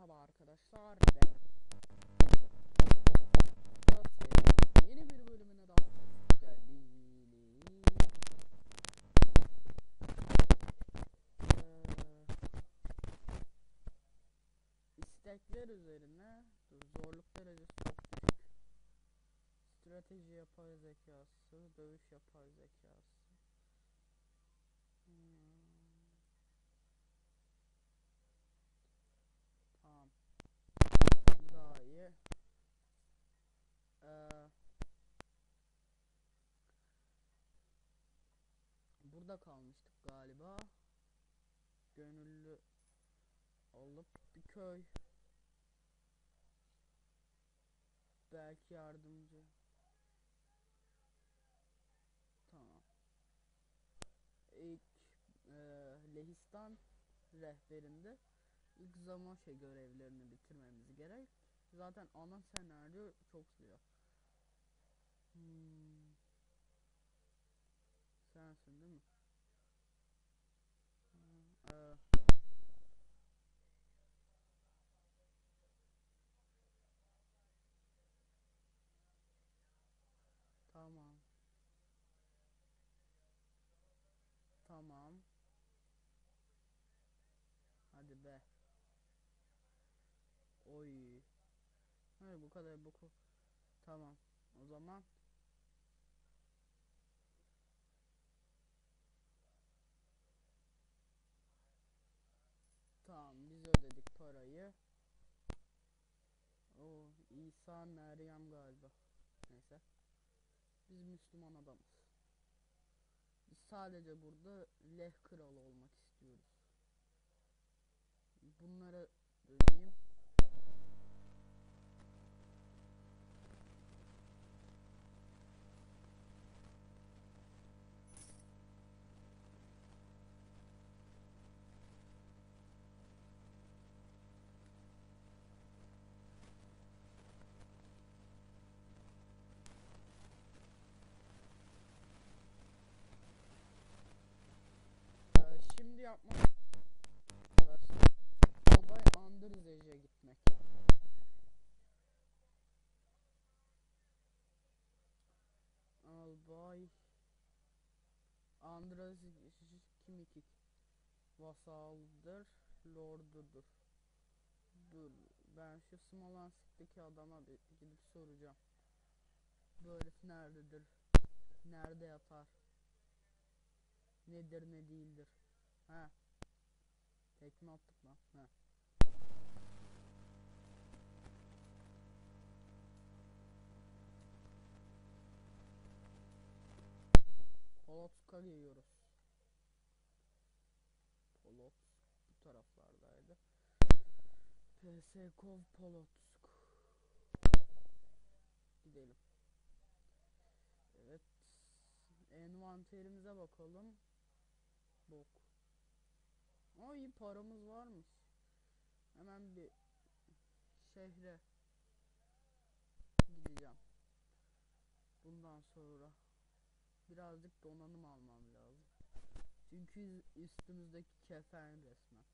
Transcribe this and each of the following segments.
Merhaba arkadaşlar. Yeni bir bölümüne daha hoş geldiniz. İstekler üzerine zorluk derecesi çok düşük. Strateji yapay zekası, dövüş yapay zekası. Tamam. Daha iyi. Burada kalmıştık galiba. Gönüllü olup bir köy. Belki yardımcı. Tamam. İlk Lehistan rehberinde ilk zaman görevlerini bitirmemiz gerek. Zaten ana senaryo çok güzel. Sensin değil mi? Ee, tamam. Tamam. Hadi be. Oy. Hayır bu kadar boku. Tamam. O zaman tamam biz ödedik parayı. O İsa Meryem galiba. Neyse. Biz Müslüman adamız. Biz sadece burada Leh kralı olmak istiyoruz. Bunlara ödeyeyim. Şimdi yapmak arkadaşlar Albay Andrzej'e gitmek. Albay Andrzej Kimikik vasaldır, lordudur. Dur, ben şu Smolensk'teki adama bir gidip soracağım. Bu herif nerededir? Nerede yatar? Nedir ne değildir? Ha, tekme attık lan. Ha. Polotsk'a geliyoruz. Polotsk bu taraflardaydı. Peskov Polotsk. Gidelim. Evet. Envanterimize bakalım. Bok. Ama iyi paramız varmış. Hemen bir şehre gideceğim. Bundan sonra birazcık donanım almam lazım. Çünkü üstümüzdeki kefen resmen.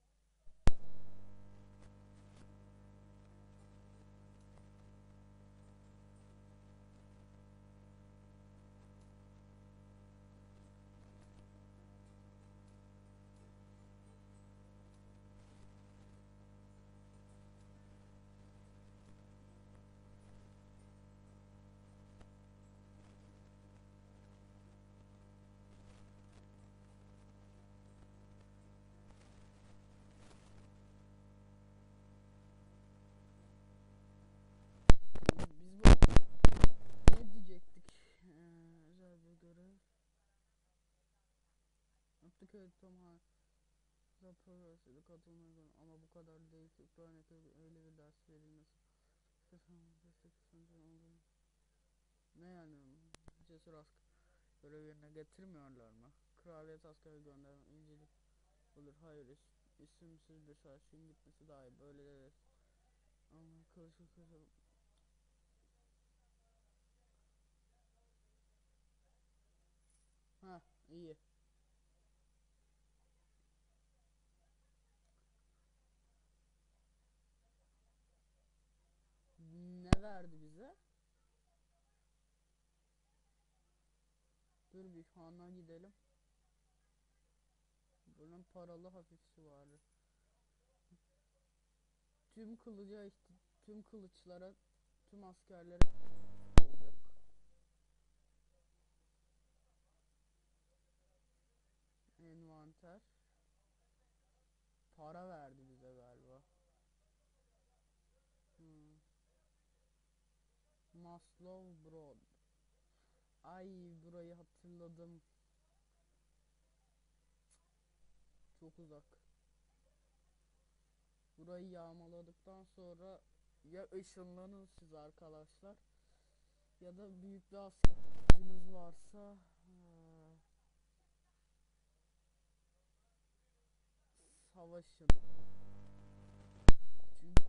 Biz bu ne diyecektik? Özel bir görev. Abdülkadir Tomha raporu katılmaya ama bu kadar değil. Örnek öyle bir ders verilmesi. Ne yani? Cesur asker görev yerine getirmiyorlar mı? Kraliyet askeri gönderen incelik olur. Hayır, isimsiz bir şahsın gitmesi daha iyi. Böyle evet. Ama kılıçlı kılıçlı. Ha iyi. verdi bize. Dur bir Han'a gidelim. Bunun paralı hafifçi vardı. Tüm kılıca tüm kılıçlara, tüm askerlere olacak. Envanter. Para verdi bize galiba. Hmm. Maslow Broad. Ay, burayı hatırladım. Çok uzak. Burayı yağmaladıktan sonra ya ışınlanın siz arkadaşlar, ya da büyük bir askeriniz varsa savaşın. Çünkü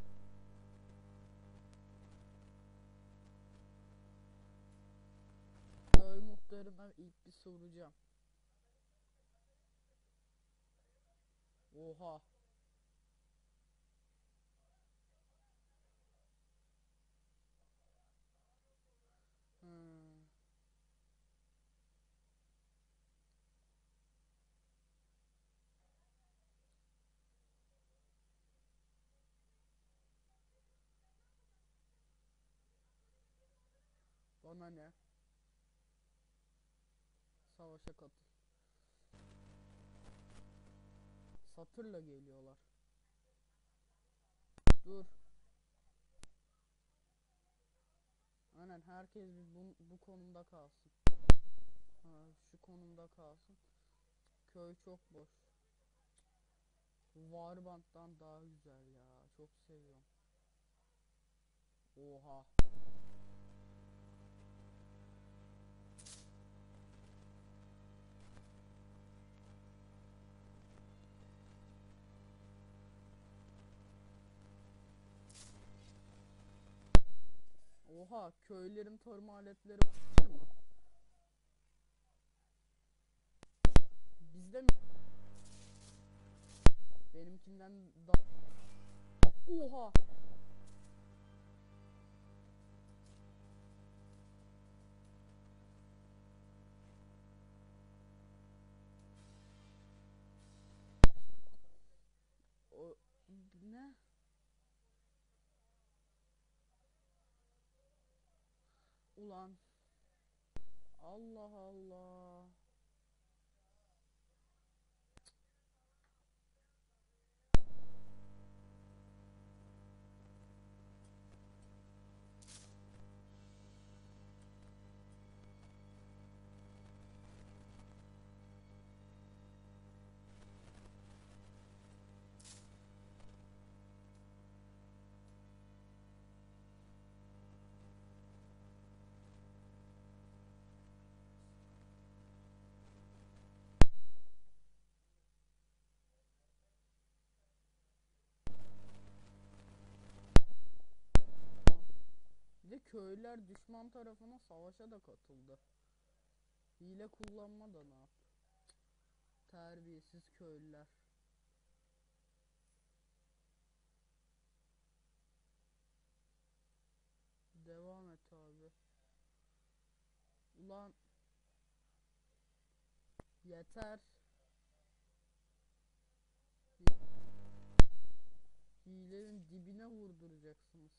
köy muhtarına ilk bir soracağım. Oha. Hmm. Bana ne? Savaşa katıl. Satırla geliyorlar. Dur. Aynen, herkes bir bu konumda kalsın. Ha, şu konumda kalsın. Köy çok boş. Warband'dan daha güzel ya. Çok seviyorum. Oha. Oha, köylerin tarım aletleri var mı? Bizde mi? Benimkinden daha... Oha. O ne? Ulan. Allah Allah. Bir de köylüler düşman tarafına savaşa da katıldı. Hile kullanma da ne yap? Terbiyesiz köylüler. Devam et abi. Ulan yeter. Hilenin dibine vurduracaksınız.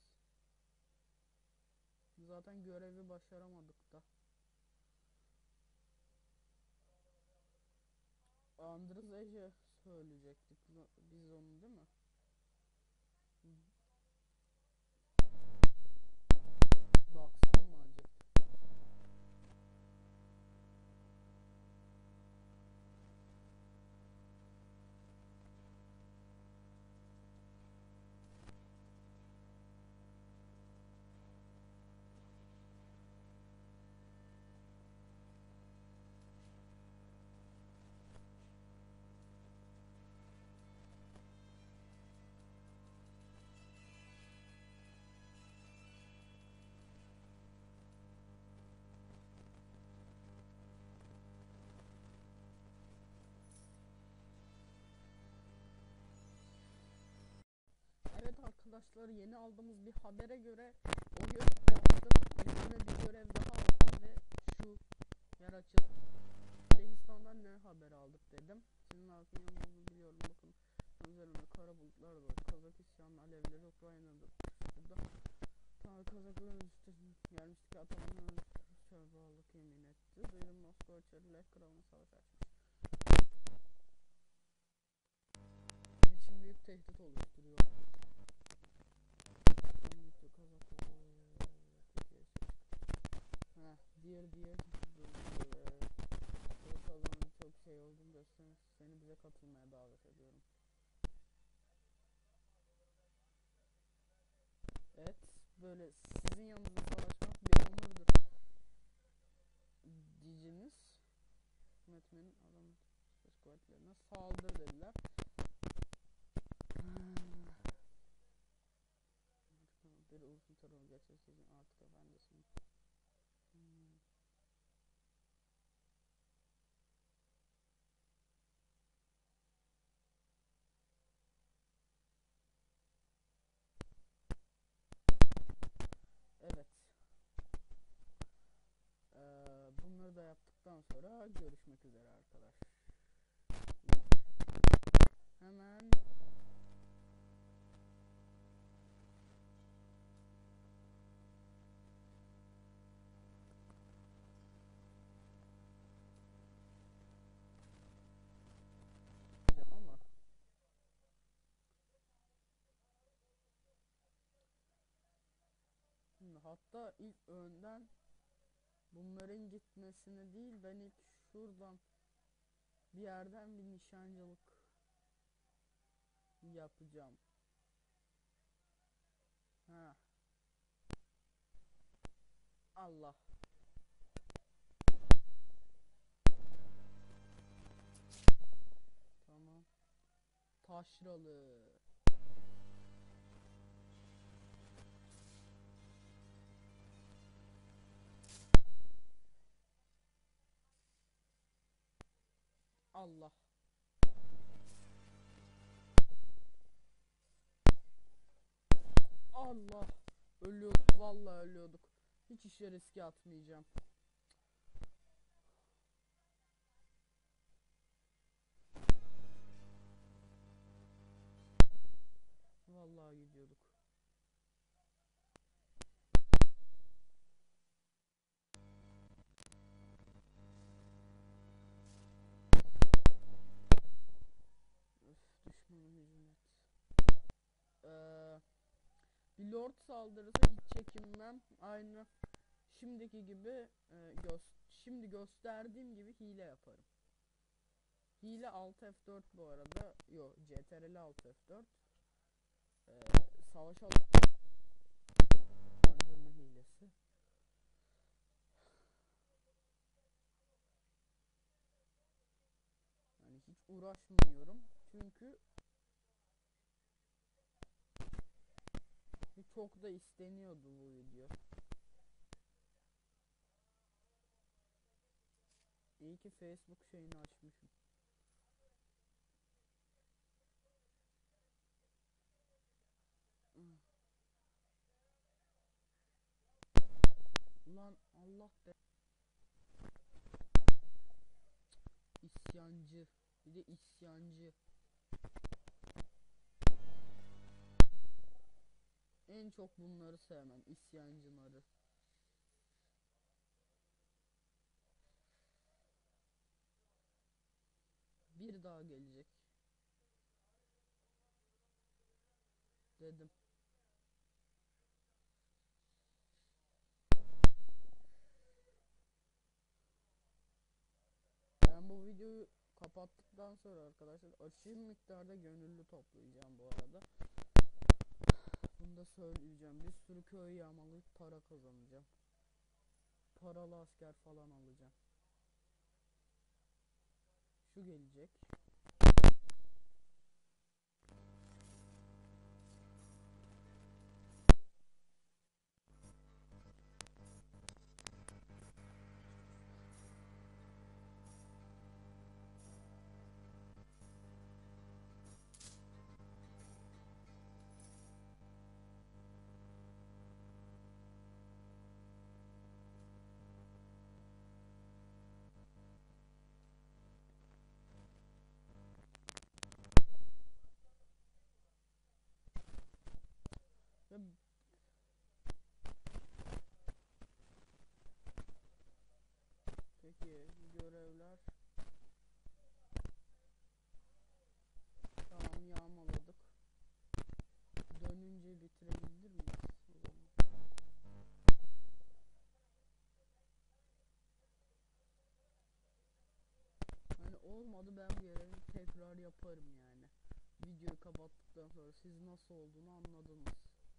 Zaten görevi başaramadık da. Andrzej'e söyleyecektik biz onu, değil mi? Baksana mı acaba? arkadaşlar, yeni aldığımız bir habere göre o görevi yaptım. Üstüne bir görev daha aldım ve şu yer açıldı. Lehistan'dan ne haber aldık dedim. Sizin altın yanını biliyorum, bakın. Üzerinde kara bulutlar var. Kazak isyanı alevleri Ukrayna'da. Burada Tanrı Kazakların üstesine gelmişti ki Ataman'ın Rusya bağlılık yemin etti. Duydum Moskova Çerlek kralına savaş açmış. İçin büyük tehdit oluşturuyor. Anlıkta Kazakları Türkiye'ye heh, diğer kazanın çok şey olduğunu göstermek, seni bize katılmaya davet ediyorum. Evet, böyle sizin yanınızda savaşmak bir onurdur diyeceğiniz Metmen'in adam söz kuvvetlerine saldır dediler. Bir uzun tarafı geçer sizin artık efendisiniz. Evet. Bunları da yaptıktan sonra görüşmek üzere arkadaş. Hemen ama hatta ilk önden bunların gitmesini değil, ben ilk şuradan bir yerden bir nişancılık yapacağım. Ha. Allah. Tamam. Taşralı. Allah. Allah. Ölüyorduk. Vallahi ölüyorduk. Hiç işe riske atmayacağım. Vallahi gidiyorduk. Öf, düşmanın hücum et. Bir lord saldırısı hiç çekinmem. Aynı şimdiki gibi şimdi gösterdiğim gibi hile yaparım. Hile Alt F4 bu arada. Yok, CTRL Alt F4. Savaş öldürme hilesi. Yani hiç uğraşmıyorum. Çünkü çok da isteniyordu bu video. İyi ki Facebook şeyini açmışım. Ulan Allah be. İsyancı. Bir de isyancı. En çok bunları sevmem. İsyancıları. Bir daha gelecek. Dedim. Ben bu videoyu kapattıktan sonra arkadaşlar aşırı miktarda gönüllü toplayacağım bu arada. Bunu da söyleyeceğim. Bir sürü köy yağmalayıp para kazanacağım. Paralı asker falan alacağım. Şu gelecek. yaparım yani. Videoyu kapattıktan sonra siz nasıl olduğunu anladınız.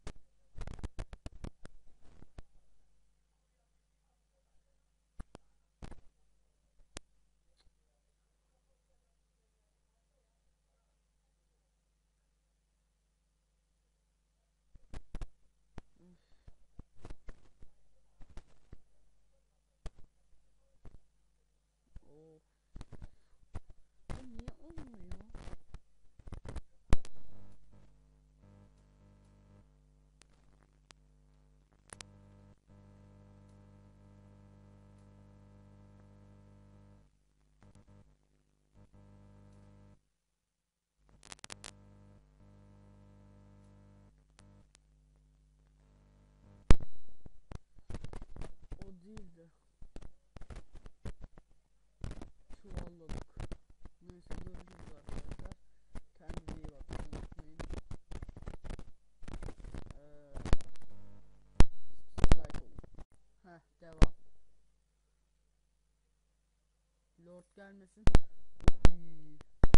Of. Bu niye olmuyor? O değildi. Çuvalladık. Neyse görüşürüz arkadaşlar. Kendinize iyi bakın. Unutmayın. Subscribe olun. Heh, devam. Lord gelmesin. Uy.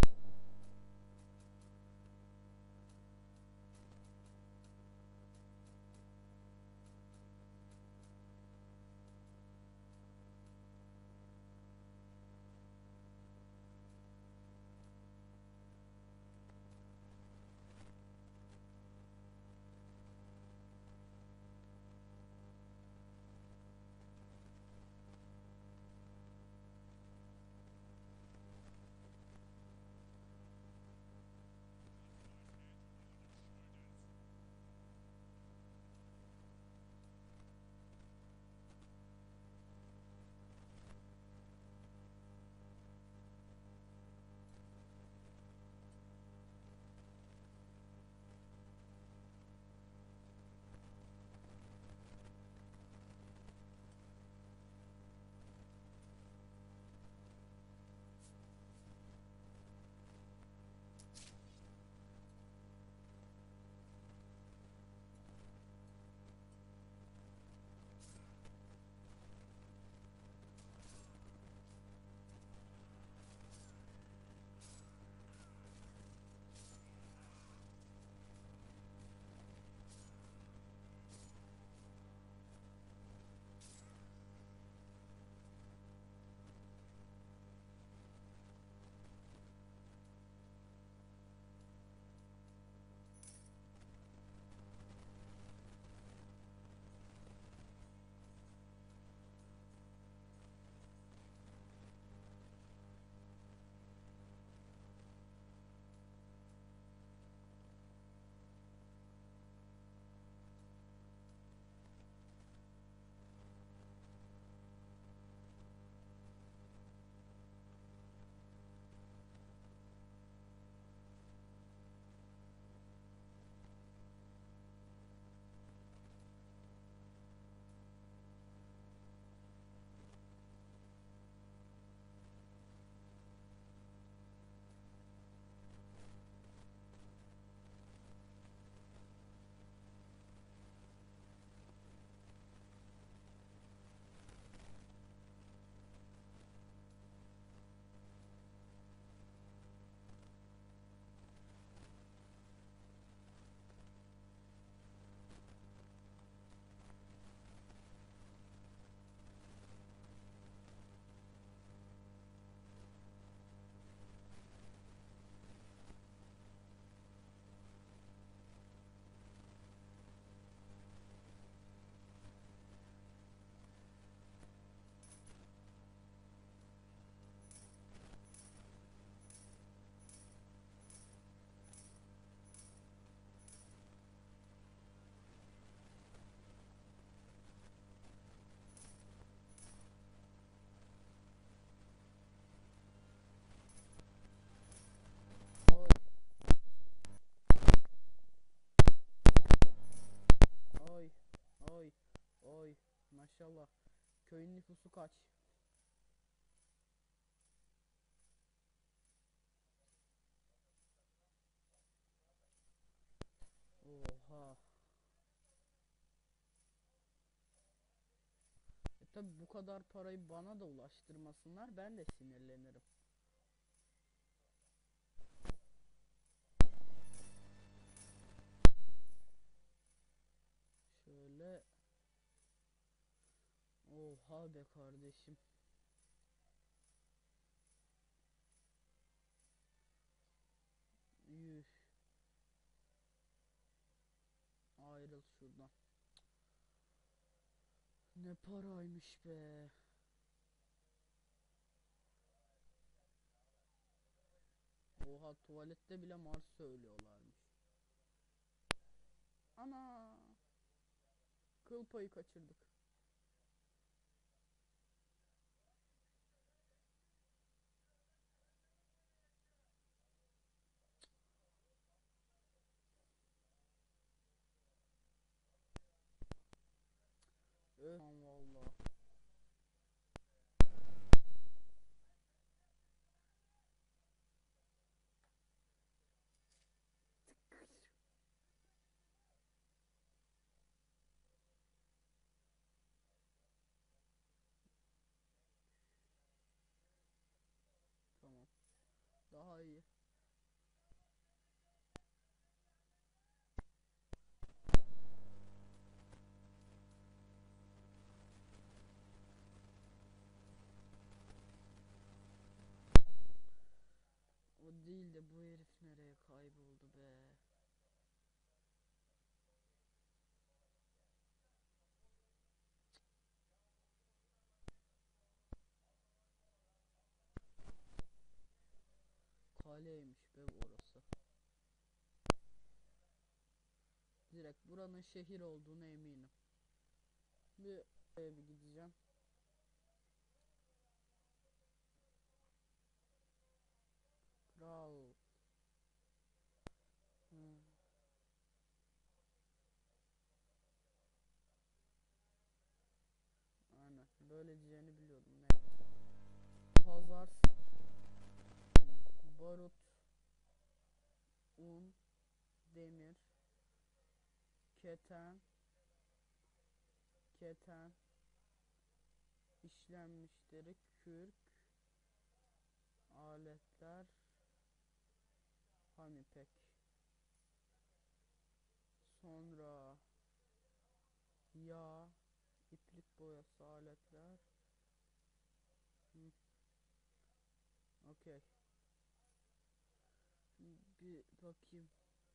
Oy. Oy. Oy. Oy. Maşallah. Köyün nüfusu kaç? Oha. Tabi bu kadar parayı bana da ulaştırmasınlar, ben de sinirlenirim. Oha be kardeşim. Yuh. Ayrıl şuradan. Ne paraymış be. Oha, tuvalette bile Mars söylüyorlarmış. Ana. Kıl payı kaçırdık. Aman valla. Tamam. Daha iyi. O değil de bu herif nereye kayboldu be. Kaleymiş be orası. Direkt buranın şehir olduğuna eminim. Bir gideceğim. Kral. Hmm, aynen. Böyle diyeceğini biliyordum. Ne? Pazar, barut, un, demir, keten, keten, işlenmiş deri, kürk, aletler, hamipek. Sonra yağ, iplik boyası, aletler. Hı, okey. Bir bakayım.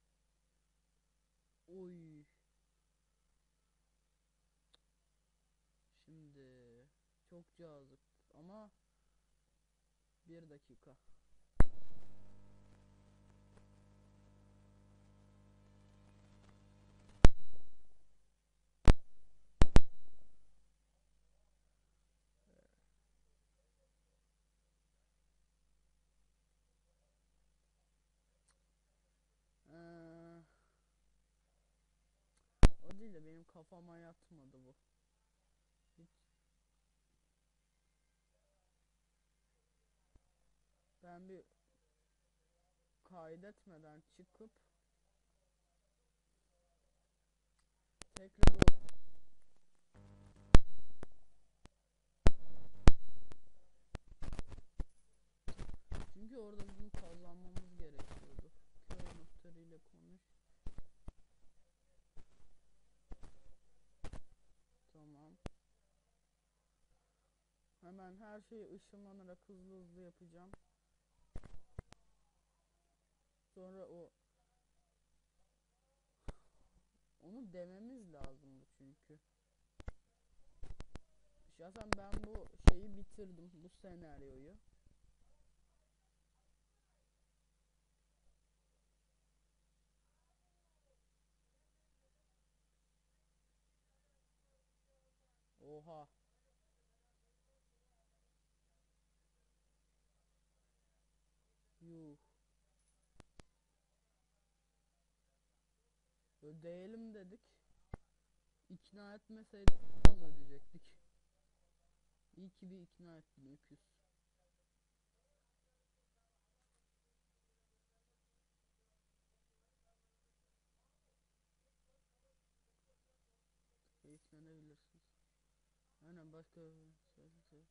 Oy. Şimdi çok cazip ama bir dakika. Ee, o değil de benim kafama yatmadı bu. Hiç, ben bir kaydetmeden çıkıp tekrar çünkü orada bizim kazanmamız gerekiyordu. Köy muhtarıyla konuş. Tamam. Hemen her şeyi ışınlanarak hızlı hızlı yapacağım. Sonra onu dememiz lazımdı çünkü. Şahsen ben bu şeyi bitirdim, bu senaryoyu. Oha. Yuh. Ödeyelim dedik. İkna etmeseydik az ödeyecektik. İyi ki bir ikna ettin öküz. Keyiflenebilirsiniz. Aynen, başka şey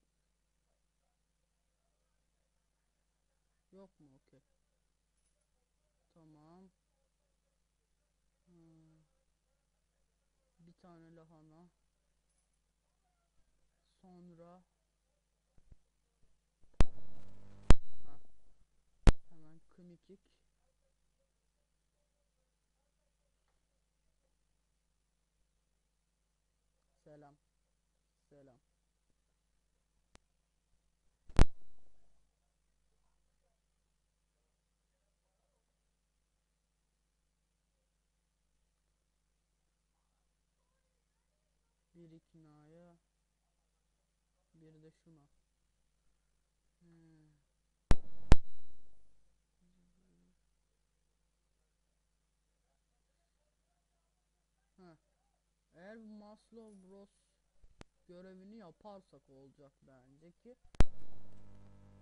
yok mu? Okey. Tamam. Hmm, bir tane lahana. Sonra ha, hemen kımikik. Selam. Selam. Bir iknaya, bir de şuna. Hmm. Ha. Eğer Maslow Bros görevini yaparsak olacak bence ki